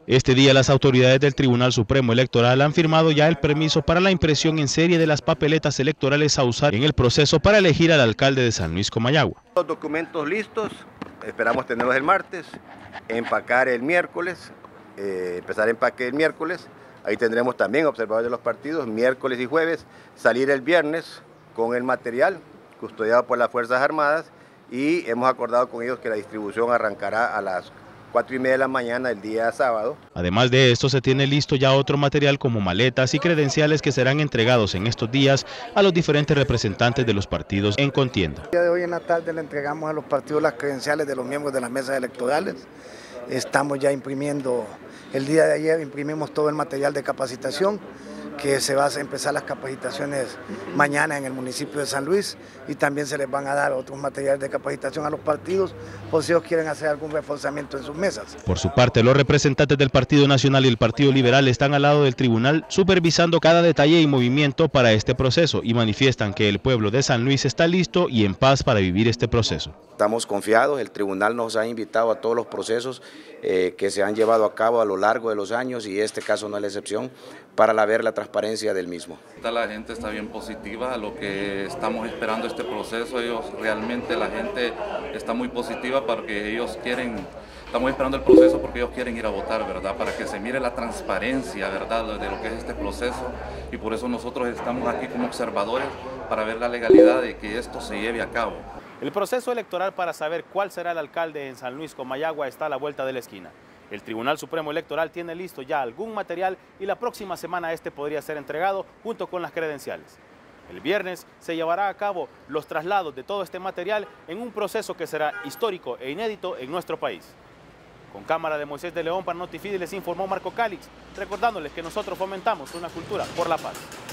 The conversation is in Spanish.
Este día las autoridades del Tribunal Supremo Electoral han firmado ya el permiso para la impresión en serie de las papeletas electorales a usar en el proceso para elegir al alcalde de San Luis Comayagua. Los documentos listos, esperamos tenerlos el martes, empacar el miércoles, empezar empaque el miércoles, ahí tendremos también observadores de los partidos, miércoles y jueves, salir el viernes con el material custodiado por las Fuerzas Armadas y hemos acordado con ellos que la distribución arrancará a las 4:30 de la mañana el día sábado. Además de esto, se tiene listo ya otro material como maletas y credenciales que serán entregados en estos días a los diferentes representantes de los partidos en contienda. El día de hoy en la tarde le entregamos a los partidos las credenciales de los miembros de las mesas electorales. Estamos ya imprimiendo, el día de ayer imprimimos todo el material de capacitación, que se va a empezar las capacitaciones mañana en el municipio de San Luis y también se les van a dar otros materiales de capacitación a los partidos por si ellos quieren hacer algún reforzamiento en sus mesas. Por su parte, los representantes del Partido Nacional y el Partido Liberal están al lado del tribunal supervisando cada detalle y movimiento para este proceso y manifiestan que el pueblo de San Luis está listo y en paz para vivir este proceso. Estamos confiados, el tribunal nos ha invitado a todos los procesos que se han llevado a cabo a lo largo de los años y este caso no es la excepción para ver la transparencia del mismo. La gente está bien positiva a lo que estamos esperando este proceso, realmente la gente está muy positiva porque ellos quieren, estamos esperando el proceso porque ellos quieren ir a votar, ¿verdad? Para que se mire la transparencia, ¿verdad? De lo que es este proceso y por eso nosotros estamos aquí como observadores para ver la legalidad de que esto se lleve a cabo. El proceso electoral para saber cuál será el alcalde en San Luis Comayagua está a la vuelta de la esquina. El Tribunal Supremo Electoral tiene listo ya algún material y la próxima semana este podría ser entregado junto con las credenciales. El viernes se llevará a cabo los traslados de todo este material en un proceso que será histórico e inédito en nuestro país. Con cámara de Moisés de León para Notifide les informó Marco Cálix, recordándoles que nosotros fomentamos una cultura por la paz.